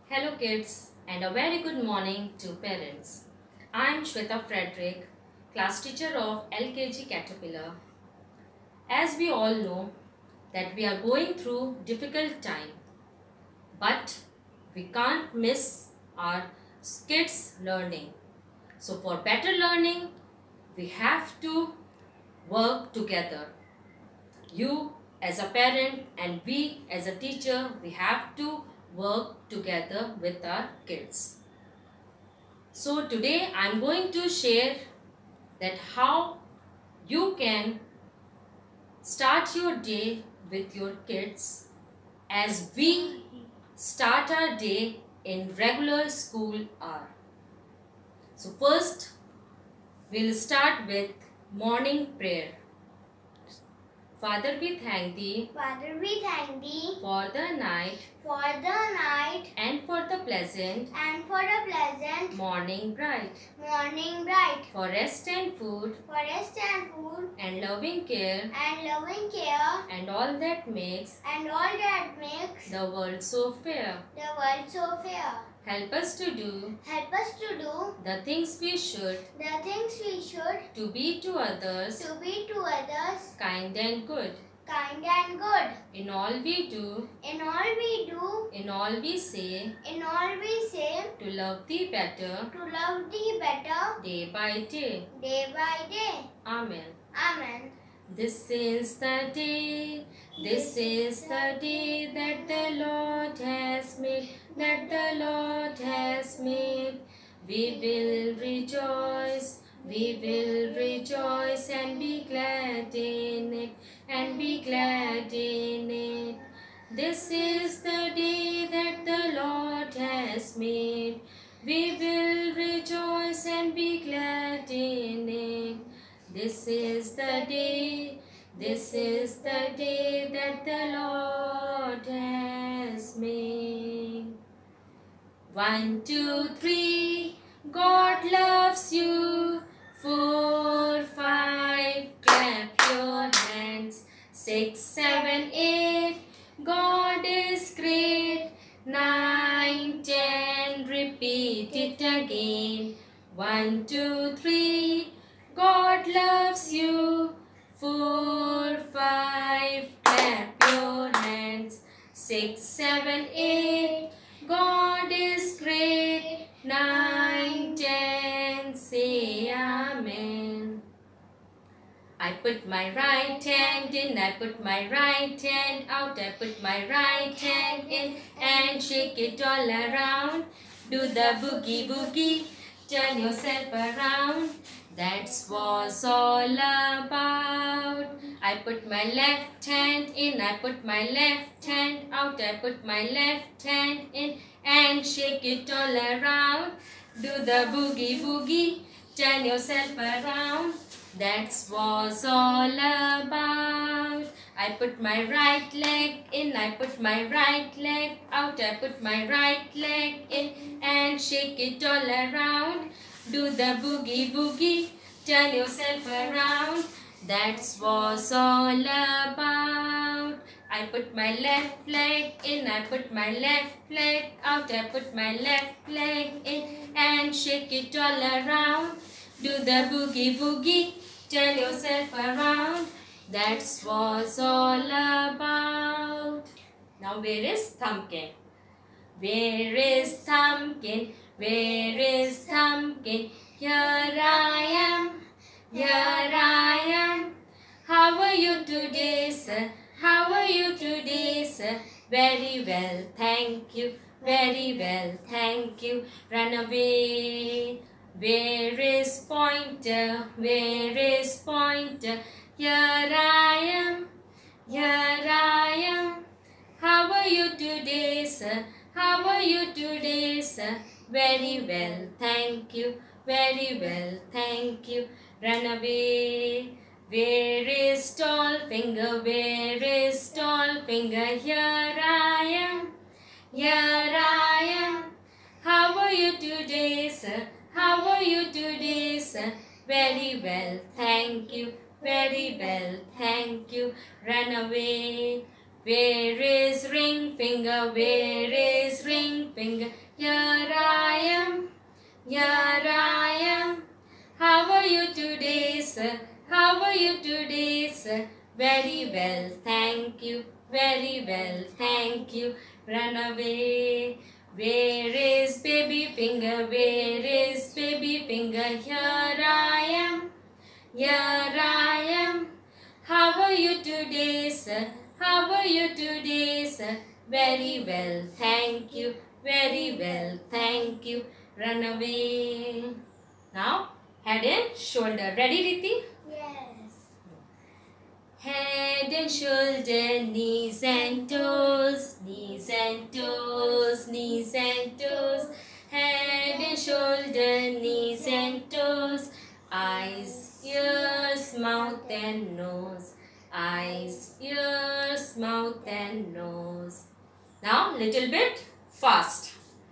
Hello kids and a very good morning to parents. I am Shweta Frederick, class teacher of LKG Caterpillar. As we all know that we are going through difficult time, but we can't miss our kids learning. So for better learning, we have to work together. You as a parent and we as a teacher, we have to work together with our kids. So today I am going to share that how you can start your day with your kids as we start our day in regular school hour. So first we'll start with morning prayer. Father, we thank thee Father, we thank thee for the night and for the pleasant morning bright, for rest and food and loving care and all that makes the world so fair. Help us to do the things we should to be to others kind and good. In all we do, in all we say, to love thee better day by day. Amen. This is the day that the Lord has made, We will rejoice and be glad in it, This is the day that the Lord has made. We will rejoice and be glad in it. This is the day that the Lord has made. 1, 2, 3, God loves you. 4, 5, clap your hands. 6, 7, 8, God is great. 9, 10, repeat it again. 1, 2, 3, God loves you. 4, 5, clap your hands. 6, 7, 8, God is great. 9, 10, say Amen. I put my right hand in, I put my right hand out, I put my right hand in and shake it all around. Do the boogie boogie, turn yourself around. That's what's all about. I put my left hand in, I put my left hand out, I put my left hand in and shake it all around. Do the boogie boogie, turn yourself around. That's what's all about. I put my right leg in, I put my right leg out, I put my right leg in and shake it all around. Do the boogie boogie, turn yourself around. That's what's all about. I put my left leg in, I put my left leg out, I put my left leg in and shake it all around. Do the boogie boogie, turn yourself around. That's what's all about. Now where is Thumbkin? Where is Thumbkin? Where is Thumbkin? Here I am. How are you today, sir? How are you today, sir? Very well, thank you. Very well, thank you. Run away. Where is Pointer? Where is Pointer? Here I am. How are you today, sir? How are you today, sir? Very well, thank you. Very well, thank you. Run away. Where is Tall Finger? Where is Tall Finger? Here I am. How are you today, sir? How are you today, sir? Very well, thank you. Very well, thank you. Run away. Where is Ring Finger? Where is Ring finger. Here I am. Here I am. How are you today, sir? How are you today, sir? Very well, thank you. Very well, thank you. Run away. Where is baby finger? Where is baby finger? Here I am. Here I am. How are you today, sir? How are you today, sir? Very well, thank you. Very well, thank you. Run away. Now, head and shoulder. Ready, Riti? Yes. Head and shoulder, knees and toes, knees and toes, knees and toes. Head and shoulder, knees and toes. Eyes, ears, mouth and nose. Eyes, ears, mouth and nose. Now, little bit fast.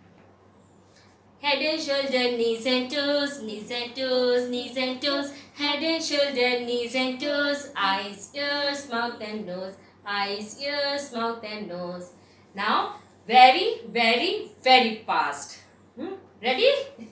Head and shoulder, knees and toes, knees and toes, knees and toes. Head and shoulder, knees and toes. Eyes, ears, mouth and nose. Eyes, ears, mouth and nose. Now, very, very, very fast. Ready?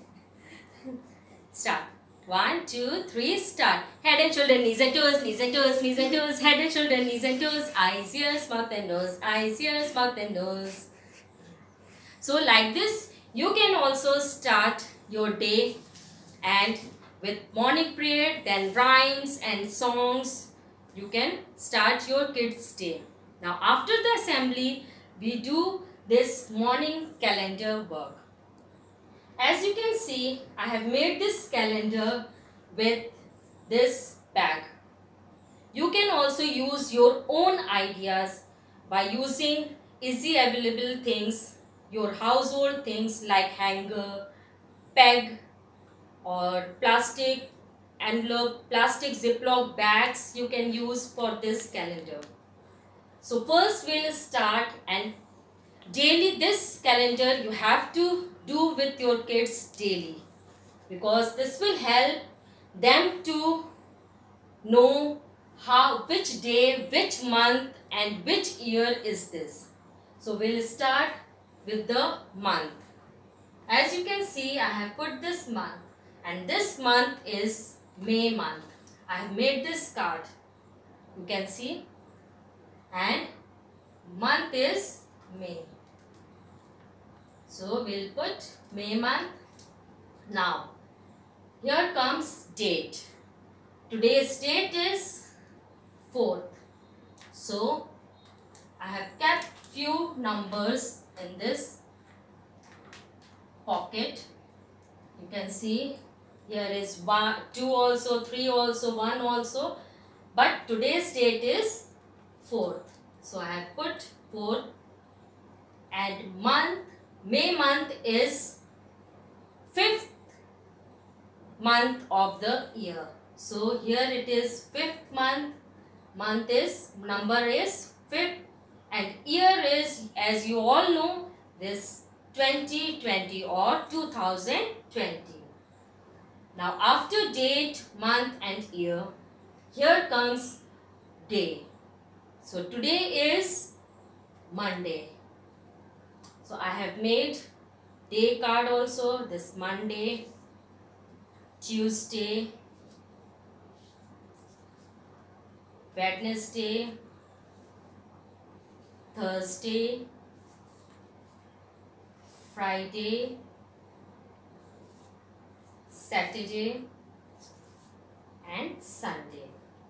Start. 1, 2, 3, start. Head and shoulder, knees and toes, knees and toes, knees and toes. Head and shoulder, knees and toes. Eyes, ears, mouth and nose. Eyes, ears, mouth and nose. So, like this, you can also start your day and with morning prayer, then rhymes and songs, you can start your kids' day. Now, after the assembly, we do this morning calendar work. As you can see, I have made this calendar with this bag. You can also use your own ideas by using easy available things, your household things like hanger, peg or plastic envelope, plastic ziploc bags you can use for this calendar. So first we'll start, and daily this calendar you have to do with your kids daily, because this will help them to know which day, which month and which year is this. So we'll start with the month. As you can see, I have put this month, and this month is May month. I have made this card, you can see, and month is May. So we'll put May month. Now here comes date. Today's date is 4th. So I have kept few numbers in this pocket. You can see here is 1, 2 also, 3 also, 1 also. But today's date is 4th. So I have put 4th, and month, May month is 5th month of the year. So here it is 5th month. Month is, number is 5th, and year is, as you all know, this 2020 or 2020. Now after date, month and year, here comes day. So today is Monday. So I have made day card also. This Monday, Tuesday, Wednesday, Thursday, Friday, Saturday and Sunday.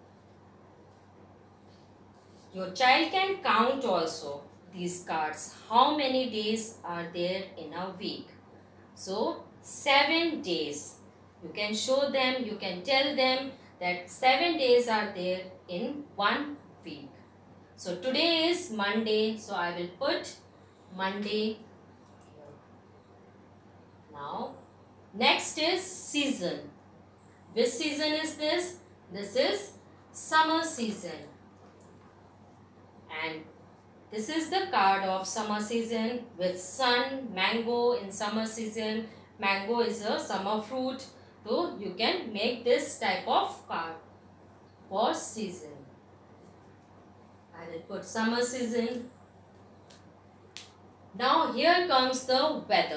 Your child can count also these cards. How many days are there in a week? So 7 days. You can show them, you can tell them that 7 days are there in 1 week. So today is Monday, so I will put Monday here. Now next is season. Which season is this? This is summer season. And this is the card of summer season with sun, mango in summer season. Mango is a summer fruit. So you can make this type of card for season. I will put summer season. Now here comes the weather.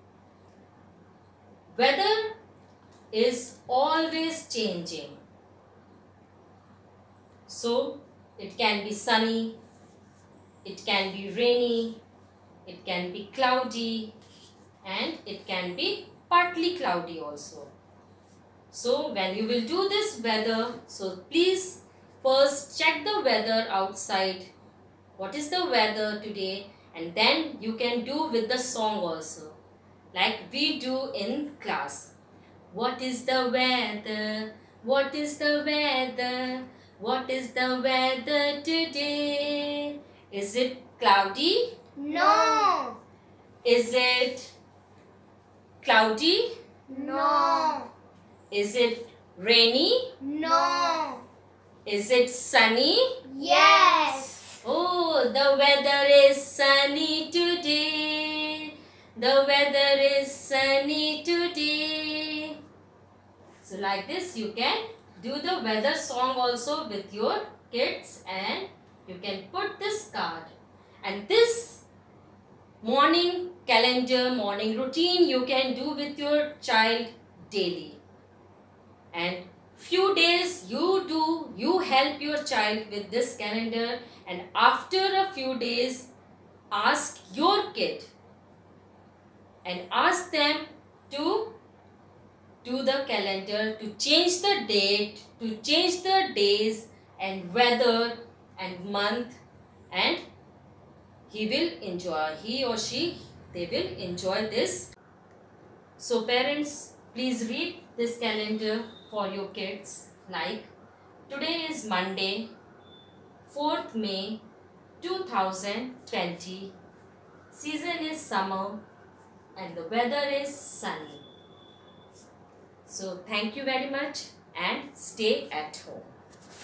Weather is always changing. So it can be sunny, it can be rainy, it can be cloudy, and it can be partly cloudy also. So when you will do this weather, so please first check the weather outside. What is the weather today? And then you can do with the song also, like we do in class. What is the weather? What is the weather? What is the weather today? Is it cloudy? No. Is it cloudy? No. Is it rainy? No. Is it sunny? Yes. Oh, the weather is sunny today. The weather is sunny today. So like this you can do the weather song also with your kids, and you can put this card. And this morning calendar, morning routine you can do with your child daily. And few days you help your child with this calendar, and after a few days ask your kid and ask them to do the calendar, to change the date, to change the days and weather and month, and he or she, they will enjoy this. So parents, please read this calendar for your kids. Like today is Monday, 4th May 2020. Season is summer and the weather is sunny. So thank you very much and stay at home.